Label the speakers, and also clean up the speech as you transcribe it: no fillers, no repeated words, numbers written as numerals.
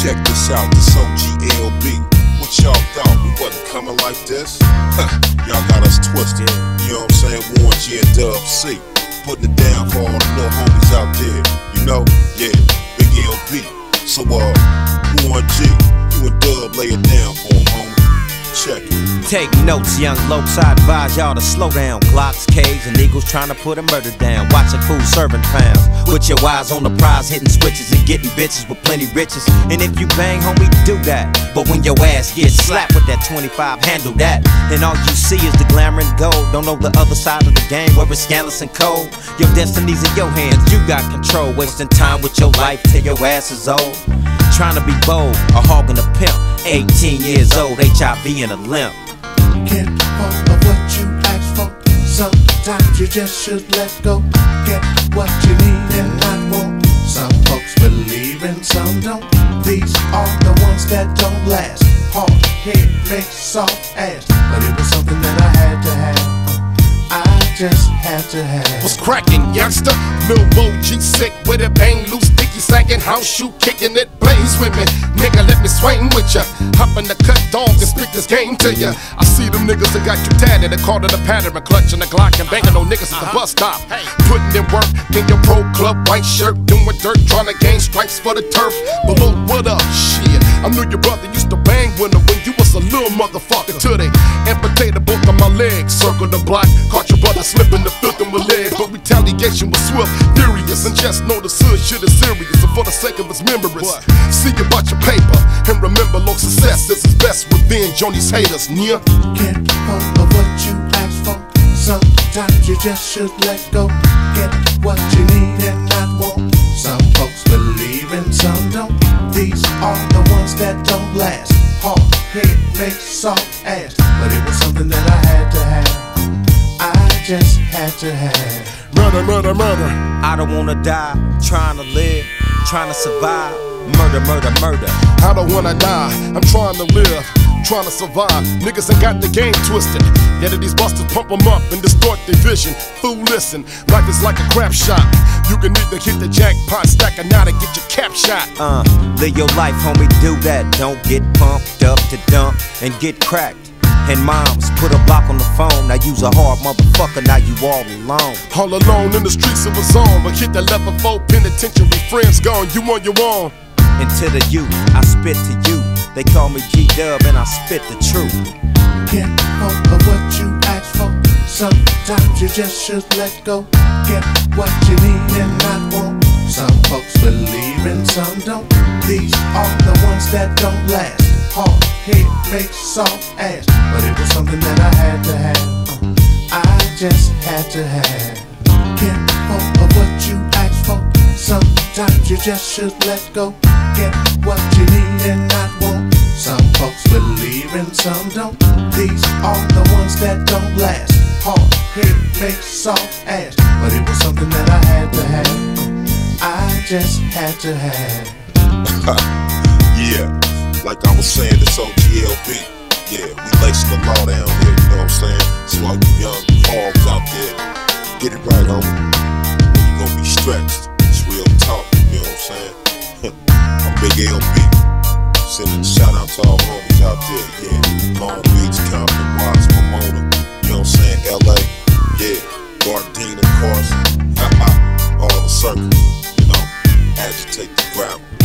Speaker 1: Check this out, this OGLB. What y'all thought? We wasn't coming like this? Y'all got us twisted. You know what I'm saying? Warren G and Dub C. Putting it down for all the little homies out there. You know? Yeah, Big LB. So, Warren G, you and Dub lay it down for him, homie. Check it.
Speaker 2: Take notes, young Locs, I advise y'all to slow down. Glocks, K's, and Eagles trying to put a murder down. Watching fools serving pounds, with your eyes on the prize, hitting switches and getting bitches with plenty riches. And if you bang, homie, do that. But when your ass gets slapped with that 25, handle that. And all you see is the glamour and gold. Don't know the other side of the game where it's scandalous and cold. Your destiny's in your hands, you got control. Wasting time with your life till your ass is old. Trying to be bold, a hog and a pimp. 18 years old, HIV and a limp.
Speaker 3: Get hold of what you ask for. Sometimes you just should let go. Get what you need and not want. Some folks believe and some don't. These are the ones that don't last. Hard head makes soft ass. But it was something that I had to have. I just had to have.
Speaker 4: What's crackin', youngster? Lil Bo G sick with it, bang loose, sticky slackin', house shoe kicking it, blaze with me. Nigga, let me swing with ya. Hop in the cut dog and spit this game to ya. I see them niggas that got you tatted, they called it a pattern, clutching the Glock and banging on niggas at the bus stop. Putting in work in your pro club, white shirt, doing dirt, trying to gain stripes for the turf. But look, what up, shit? I knew your brother used to bang with her when you was a little motherfucker. Till they amputated both of my legs, circled the block, caught your brother slipping the filth in my legs. But retaliation was swift, furious, and just know the hood shit is serious. And for the sake of its memories, see about your paper and remember, low success is his best revenge on these haters. Near
Speaker 3: get hold of what you ask for. Sometimes you just should let go. Get what you need and not want. Some folks believe and some don't. These are the ones that don't last. Hard head makes soft ass. But it was something that I had to have. I just had to have.
Speaker 4: murder, murder, murder.
Speaker 2: I don't wanna die, trying to live, trying to survive. Murder, murder, murder.
Speaker 4: I don't wanna die, I'm trying to live, trying to survive. Niggas ain't got the game twisted. Yet these busters pump them up and distort their vision. Fool, listen, life is like a crap shot. You can either hit the jackpot, stack a knot, and get your cap shot.
Speaker 2: Live your life, homie, do that. Don't get pumped up to dump and get cracked. And moms put a block on the phone. Now you's a hard motherfucker, now you all alone.
Speaker 4: All alone in the streets of a zone. But hit that level 4 penitentiary, friends gone, you on your own.
Speaker 2: And to the youth, I spit to you. They call me G-Dub and I spit the truth.
Speaker 3: Get hold of what you ask for. Sometimes you just should let go. Get what you need and not want. Some folks believe and some don't. These are the ones that don't last. Hard head makes soft ass. But it was something that I had to have. I just had to have. Get hold of what you ask for. Sometimes you just should let go. Get what you need and not want. Some folks believe and some don't. These are the ones that don't last. Hard head makes soft ass. But it was something that I had to have. I just had to have.
Speaker 1: Yeah, like I was saying, this OGLB. Yeah, we lacing the law down here, you know what I'm saying? So all you young hogs out there, get it right, homie. You gonna be stretched. It's real talk, you know what I'm saying? I'm Big LB. Sending a shout out to all homies out there, yeah. Long Beach, Compton, Watts, Pomona, you know what I'm saying? LA, yeah. Gardena, Carson, all the circles, you know. Agitate the gravel.